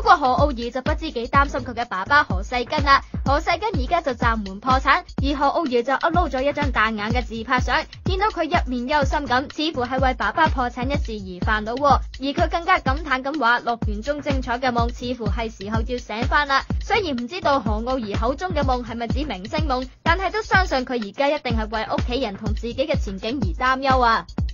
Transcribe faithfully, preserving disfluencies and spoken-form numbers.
過何傲兒就不知幾擔心佢嘅爸爸何世根啦。何世根而家就暫緩破產，而何傲兒就 upload 咗一張大眼嘅自拍相，見到佢一面憂心咁，似乎係為爸爸破產一事而煩惱。而佢更加感嘆咁話，樂園中精彩嘅夢似乎係時候要醒翻啦。雖然唔知道何傲兒口中嘅夢係咪指明星夢，但係都相信佢而家一定係為屋企人同自己嘅前景而擔憂啊。